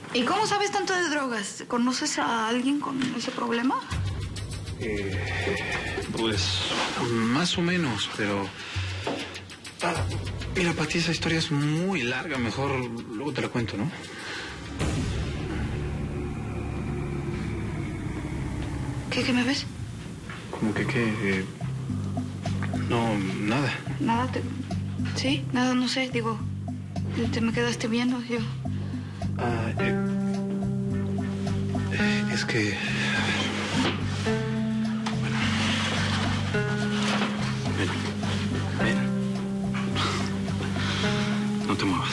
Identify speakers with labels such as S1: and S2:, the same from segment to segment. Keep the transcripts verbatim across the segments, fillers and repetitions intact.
S1: ¿Y cómo sabes tanto de drogas? ¿Conoces a alguien con ese problema?
S2: Eh, pues, más o menos, pero... Ah, mira, Pati, esa historia es muy larga. Mejor luego te la cuento, ¿no?
S1: ¿Qué, qué me ves?
S2: ¿Cómo que qué? Eh, no, nada.
S1: Nada, te... Sí, nada, no sé, digo... Te me quedaste viendo, yo...
S2: Ah, eh, eh, es que... A ver... Bueno... Ven, ven. No te muevas.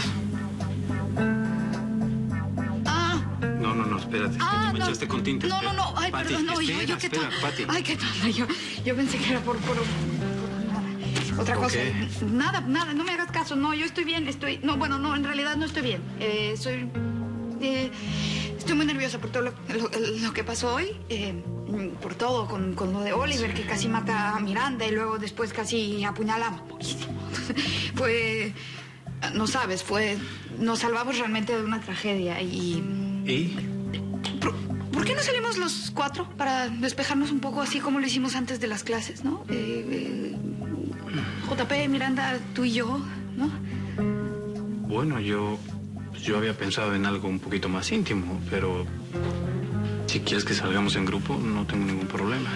S1: Ah...
S2: No, no, no, espérate.
S1: Ah,
S2: te
S1: no,
S2: echaste con tinta.
S1: No, no, no. Ay,
S2: Pati,
S1: perdón, no,
S2: espera,
S1: yo, yo qué
S2: espera,
S1: tal.
S2: Pati.
S1: Ay, qué tal. Yo, yo pensé que era por, por, por nada. Otra
S2: ¿Por
S1: cosa.
S2: qué?
S1: Nada, nada, no me hagas caso. No, yo estoy bien, estoy. No, bueno, no, en realidad no estoy bien. Eh, soy. Eh, estoy muy nerviosa por todo lo, lo, lo que pasó hoy. Eh, por todo, con, con lo de Oliver, que casi mata a Miranda y luego después casi apuñala a Mauricio. Fue. No sabes, fue. Nos salvamos realmente de una tragedia y.
S2: ¿Y?
S1: ¿Por, ¿por qué no salimos los cuatro para despejarnos un poco así como lo hicimos antes de las clases, ¿no? Eh, eh, J P, Miranda, tú y yo, ¿no?
S2: Bueno, yo... Yo había pensado en algo un poquito más íntimo, pero... Si quieres que salgamos en grupo, no tengo ningún problema.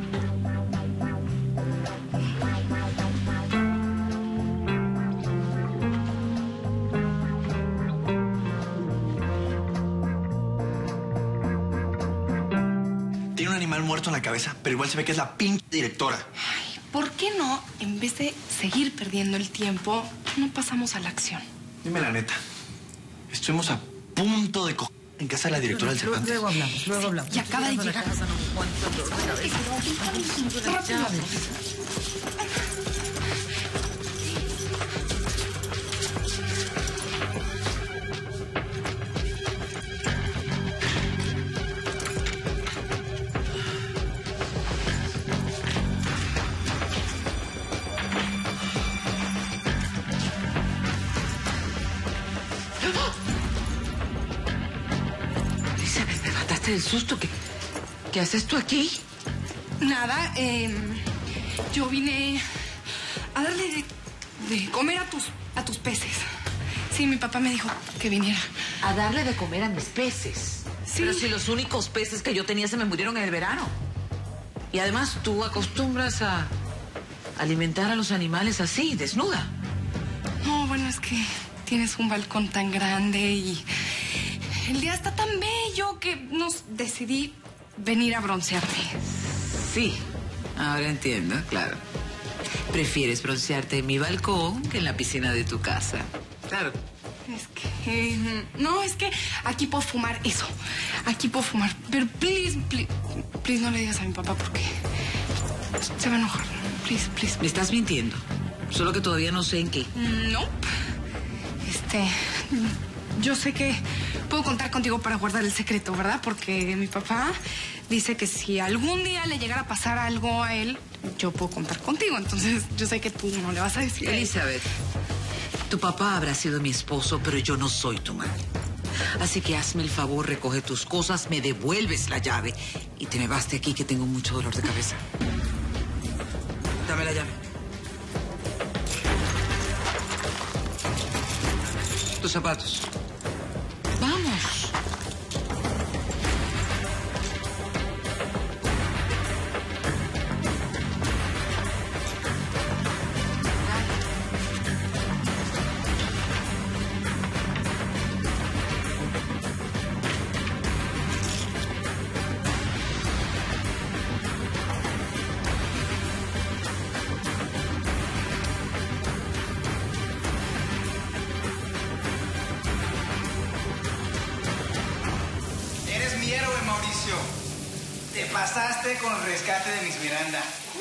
S3: Tiene un animal muerto en la cabeza, pero igual se ve que es la pinche directora.
S4: Ay, ¿por qué no, en vez de seguir perdiendo el tiempo, no pasamos a la acción?
S3: Dime la neta. Estuvimos a punto de coger en casa de la directora del Cervantes.
S5: Luego hablamos, luego hablamos.
S4: Y acaba de llegar.
S5: Elizabeth, me mataste del susto. ¿Qué, qué haces tú aquí?
S4: Nada, eh, yo vine a darle de, de comer a tus, a tus peces. Sí, mi papá me dijo que viniera.
S5: A darle de comer a mis peces.
S4: Sí.
S5: Pero si los únicos peces que yo tenía se me murieron en el verano. Y además tú acostumbras a alimentar a los animales así, desnuda.
S4: No, bueno, es que tienes un balcón tan grande y el día está tan bello que nos decidí venir a broncearme.
S5: Sí, ahora entiendo, claro. Prefieres broncearte en mi balcón que en la piscina de tu casa. Claro.
S4: Es que... eh, no, es que aquí puedo fumar eso. Aquí puedo fumar. Pero please, please, please no le digas a mi papá porque se va a enojar. Please, please.
S5: Me estás mintiendo. Solo que todavía no sé en qué.
S4: No. Este... Yo sé que puedo contar contigo para guardar el secreto, ¿verdad? Porque mi papá dice que si algún día le llegara a pasar algo a él, yo puedo contar contigo. Entonces, yo sé que tú no le vas a decir.
S5: Elizabeth, tu papá habrá sido mi esposo, pero yo no soy tu madre. Así que hazme el favor, recoge tus cosas, me devuelves la llave y te me vas de aquí que tengo mucho dolor de cabeza. Dame la llave. Tus zapatos. Vamos.
S3: Eres mi héroe, Mauricio. Te pasaste con el rescate de Miss Miranda.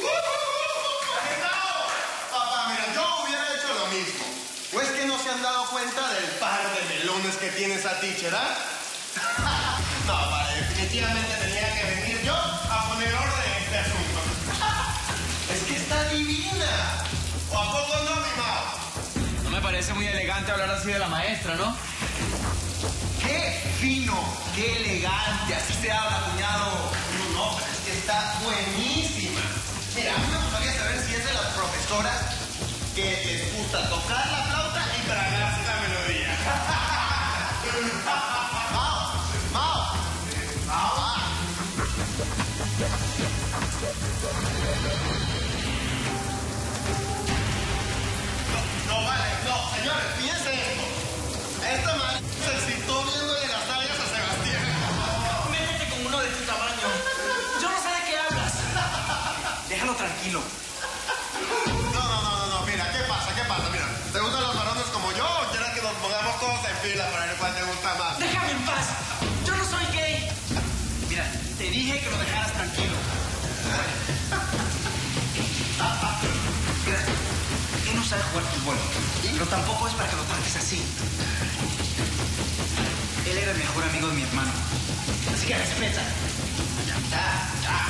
S6: Papá, mira, yo hubiera hecho lo mismo. ¿O es que no se han dado cuenta del par de melones que tiene esa teacher, ah? No, papá, definitivamente tenía que venir yo a poner orden en este asunto. Es que está divina. ¿O a poco no, mi Mao?
S7: No me parece muy elegante hablar así de la maestra, ¿no?
S6: ¿Qué?
S3: fino, qué elegante. Así se habla, cuñado.
S6: No, no, pero es que está buenísima. Mira, a mí me gustaría saber si es de las profesoras que les gusta tocar la flauta y tragarse la melodía. Mao, Mao, Mao, va. No, no, vale, no, señores, fíjense esto. Esta madre se excitó viéndole las nalgas a Sebastián.
S3: Métete con uno de tu tamaño. Yo no sé de qué hablas. Déjalo tranquilo.
S6: No, no, no, no, no, mira, ¿qué pasa? ¿Qué pasa? Mira, ¿te gustan los varones como yo o quieres que nos pongamos todos en fila para ver cuál te gusta más?
S3: Déjame en paz. Yo no soy gay. Mira, te dije que lo dejaras tranquilo. Mira, él no sabe jugar fútbol, pero tampoco es para que lo trates así. Él era el mejor amigo de mi hermano. Así que respeta. Ya, ya, ya.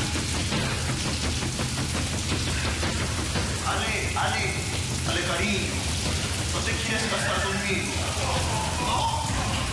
S6: Ale, Ale, Ale, cariño, ¿no te quieres casar conmigo? ¿No?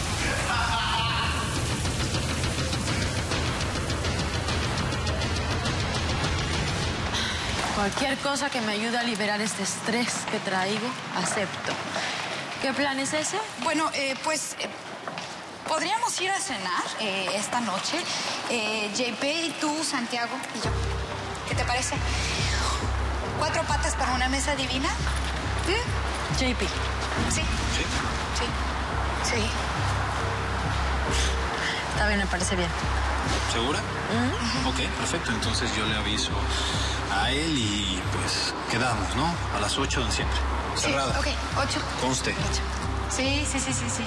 S7: Cualquier cosa que me ayude a liberar este estrés que traigo, acepto. ¿Qué plan es ese?
S1: Bueno, eh, pues eh, podríamos ir a cenar eh, esta noche. Eh, J P, tú, Santiago y yo. ¿Qué te parece? ¿Cuatro patas para una mesa divina? ¿Mm?
S7: J P.
S1: Sí.
S2: ¿Sí?
S1: Sí. Sí.
S7: Está bien, me parece bien.
S2: ¿Segura?
S7: ¿Mm?
S2: Ok, perfecto. Entonces yo le aviso a él y pues quedamos, ¿no? A las ocho de siempre. Cerrada.
S1: Sí, ok, ocho.
S2: Conste.
S1: Ocho. Sí, sí, sí, sí, sí.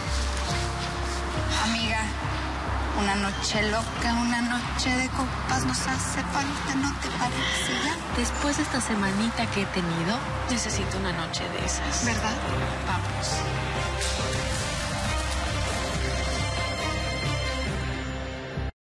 S1: Amiga, una noche loca, una noche de copas nos hace falta, ¿no te parece ya?
S7: Después de esta semanita que he tenido, necesito una noche de esas.
S1: ¿Verdad?
S7: Vamos.